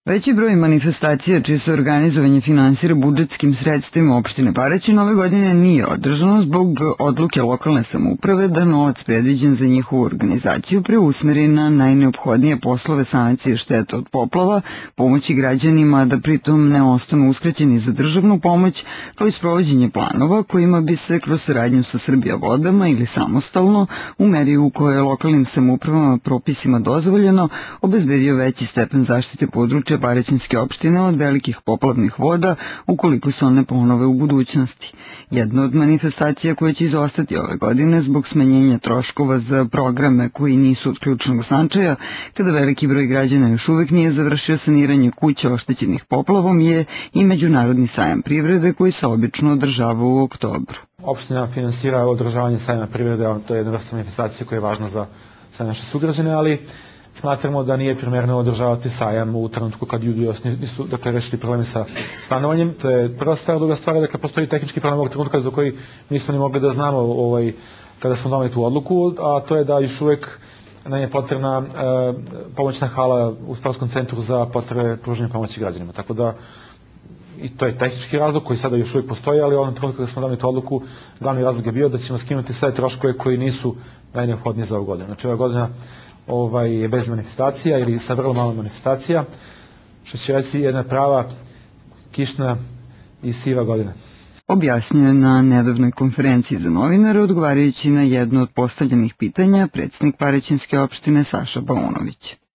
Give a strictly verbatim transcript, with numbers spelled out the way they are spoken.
Veći broj manifestacija čije se organizovanje finansira budžetskim sredstvima opštine Paraćin ove godine nije održano zbog odluke lokalne samouprave da novac predviđen za njihovu organizaciju preusmeri na najneophodnije poslove sanacije šteta od poplava, pomoći građanima da pritom ne ostanu uskraćeni za državnu pomoć, kao i sprovođenje planova kojima bi se kroz saradnju sa Srbija vodama ili samostalno, u meri u kojoj je lokalnim samoupravama propisima dozvoljeno, obezbedio veći stepen zaštite područja Paraćinske opštine od velikih poplavnih voda ukoliko se one ponove u budućnosti. Jedna od manifestacija koja će izostati ove godine zbog smanjenja troškova za programe koji nisu od ključnog značaja, kada veliki broj građana još uvek nije završio saniranje kuća oštećenih poplavom, je i Međunarodni sajam privrede koji se obično održava u oktobru. Opština finansira održavanje sajma privrede, to je jedna vrsta manifestacije koja je važna za sve naše sugrađane, ali smatramo da nije primerno održavati sajam u trenutku kad ljudi još nisu dakle, rešili problemi sa stanovanjem. To je prva stvar. Druga stvar je da postoji tehnički problem ovog trenutka za koji nismo ni mogli da znamo ovaj, kada smo doneli tu odluku, a to je da još uvek nam je potrebna e, pomoćna hala u sportskom centru za potrebe pružanja pomoći građanima. Tako da i to je tehnički razlog koji sada još uvijek postoji, ali u onom trenutku kada smo doneli tu odluku, glavni razlog je bio da ćemo skinuti sve troškove koji nisu najneophodniji za ovu godinu. Znači ova godina ovaj, je bez manifestacija ili sa vrlo malo manifestacija, što će reći jedna prava kišna i siva godina. Objasnio je na nedavnoj konferenciji za novinare odgovarajući na jedno od postavljenih pitanja predsjednik Paraćinske opštine Saša Baunović.